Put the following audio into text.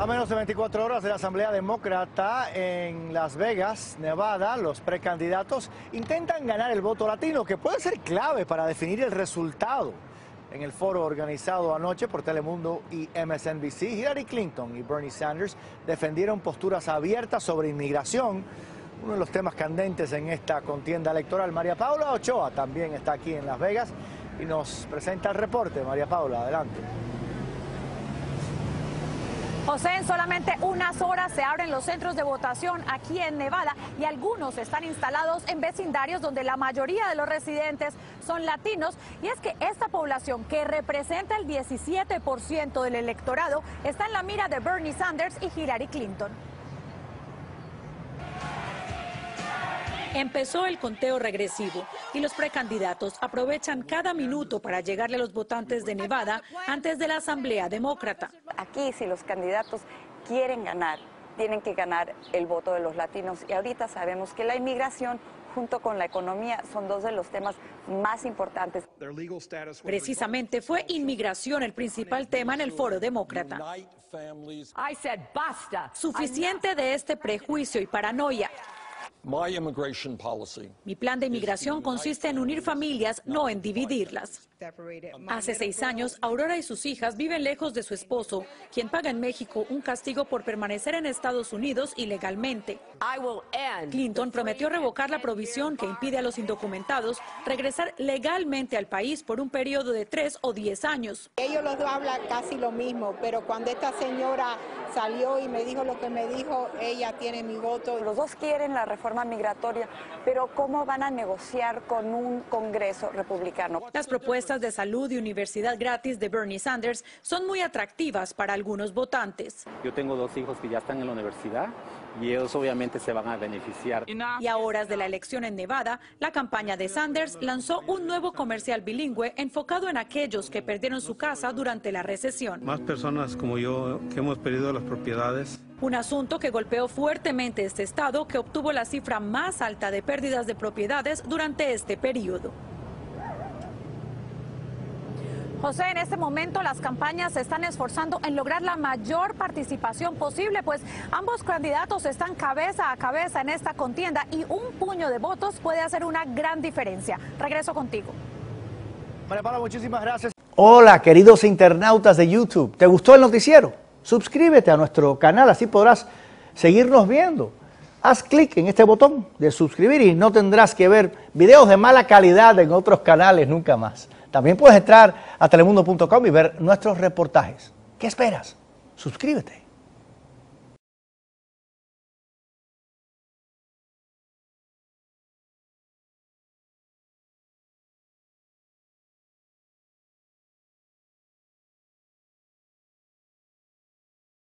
A menos de 24 horas de la Asamblea Demócrata en Las Vegas, Nevada, los precandidatos intentan ganar el voto latino, que puede ser clave para definir el resultado. En el foro organizado anoche por Telemundo y MSNBC, Hillary Clinton y Bernie Sanders defendieron posturas abiertas sobre inmigración, uno de los temas candentes en esta contienda electoral. María Paula Ochoa también está aquí en Las Vegas y nos presenta el reporte. María Paula, adelante. José, en solamente unas horas se abren los centros de votación aquí en Nevada y algunos están instalados en vecindarios donde la mayoría de los residentes son latinos. Y es que esta población, que representa el 17% del electorado, está en la mira de Bernie Sanders y Hillary Clinton. Empezó el conteo regresivo y los precandidatos aprovechan cada minuto para llegarle a los votantes de Nevada antes de la Asamblea Demócrata. Aquí, si los candidatos quieren ganar, tienen que ganar el voto de los latinos. Y ahorita sabemos que la inmigración junto con la economía son dos de los temas más importantes. Precisamente fue inmigración el principal tema en el foro demócrata. Suficiente de este prejuicio y paranoia. Mi plan de inmigración consiste en unir familias, no en dividirlas. Hace 6 años, Aurora y sus hijas viven lejos de su esposo, quien paga en México un castigo por permanecer en Estados Unidos ilegalmente. Clinton prometió revocar la provisión que impide a los indocumentados regresar legalmente al país por un periodo de 3 o 10 años. Ellos los dos hablan casi lo mismo, pero cuando esta señora salió y me dijo lo que me dijo, ella tiene mi voto. Los dos quieren la reforma migratoria, pero ¿cómo van a negociar con un Congreso republicano? Las propuestas de salud y universidad gratis de Bernie Sanders son muy atractivas para algunos votantes. Yo tengo 2 hijos que ya están en la universidad y ellos obviamente se van a beneficiar. Y a horas de la elección en Nevada, la campaña de Sanders lanzó un nuevo comercial bilingüe enfocado en aquellos que perdieron su casa durante la recesión. Más personas como yo que hemos perdido las propiedades. Un asunto que golpeó fuertemente este estado, que obtuvo la cifra más alta de pérdidas de propiedades durante este periodo. José, en este momento las campañas se están esforzando en lograr la mayor participación posible, pues ambos candidatos están cabeza a cabeza en esta contienda y un puño de votos puede hacer una gran diferencia. Regreso contigo. María Paula, muchísimas gracias. Hola, queridos internautas de YouTube. ¿Te gustó el noticiero? Suscríbete a nuestro canal, así podrás seguirnos viendo. Haz clic en este botón de suscribir y no tendrás que ver videos de mala calidad en otros canales nunca más. También puedes entrar a telemundo.com y ver nuestros reportajes. ¿Qué esperas? Suscríbete.